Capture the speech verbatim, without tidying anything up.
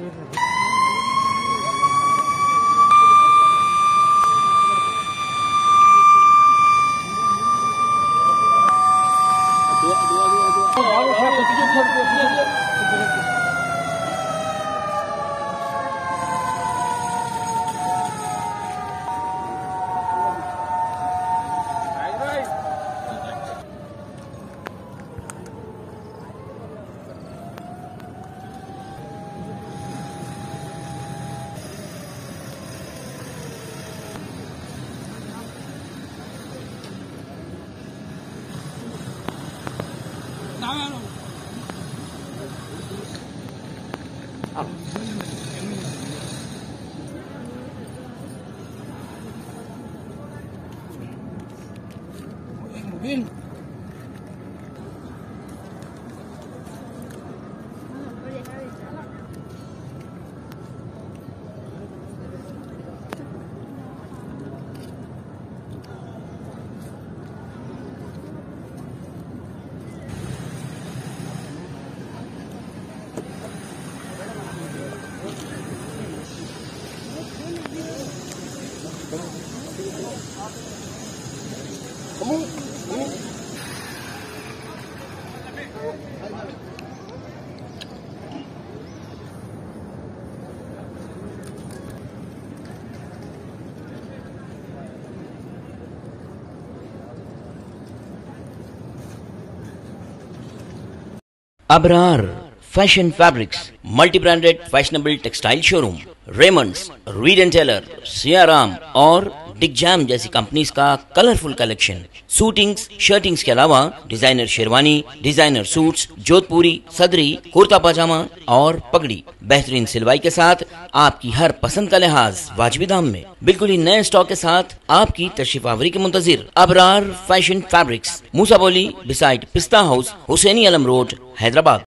Bin. Kamu, kamu. Abrar Fashion Fabrics, multi-branded fashionable textile showroom, Raymond's, Reed and Taylor, Siyaram और Digjam जैसी companies का colourful collection, suitings, shirtings के अलावा designer sherwani, designer suits, Jodhpuri, सदरी, कुर्ता पजामा और पगड़ी, बेहतरीन सिलवाई के साथ आपकी हर पसंद का लिहाज वाजिबी दाम में, बिल्कुल ही नए स्टॉक के साथ आपकी तशरीफ आवरी के मुंतजिर Abrar fashion fabrics, Moosa Bowli beside पिस्ता हाउस, हुसैनी अलम रोड, हैदराबाद।